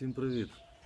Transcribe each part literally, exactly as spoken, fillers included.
Всім привіт!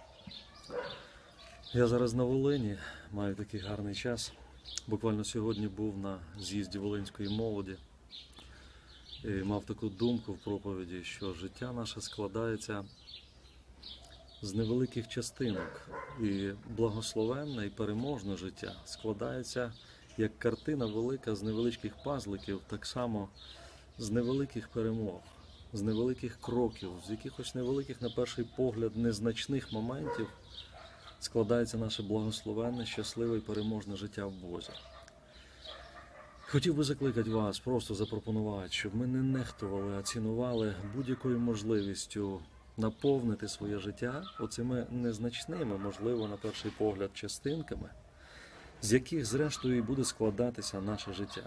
Я зараз на Волині, маю такий гарний час. Буквально сьогодні був на з'їзді волинської молоді і мав таку думку в проповіді, що життя наше складається з невеликих частинок. І благословенне і переможне життя складається як картина велика з невеличких пазликів, так само з невеликих перемог, з невеликих кроків, з якихось невеликих, на перший погляд, незначних моментів складається наше благословенне, щасливе і переможне життя в Бозі. Хотів би закликати вас, просто запропонувати, щоб ми не нехтували, а цінували будь-якою можливістю наповнити своє життя оцими незначними, можливо, на перший погляд, частинками, з яких, зрештою, і буде складатися наше життя.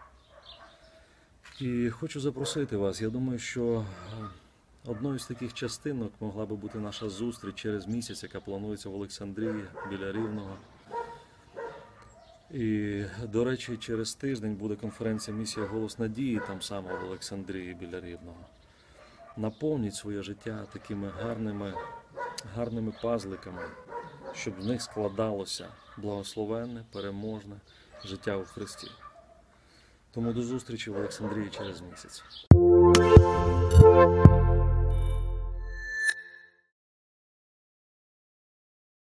І хочу запросити вас, я думаю, що одною з таких частинок могла би бути наша зустріч через місяць, яка планується в Олександрії, біля Рівного. І, до речі, через тиждень буде конференція «Місія. Голос надії», там саме в Олександрії, біля Рівного. Наповніть своє життя такими гарними, гарними пазликами, щоб з них складалося благословенне, переможне життя у Христі. Тому до зустрічі в Олександрії через місяць.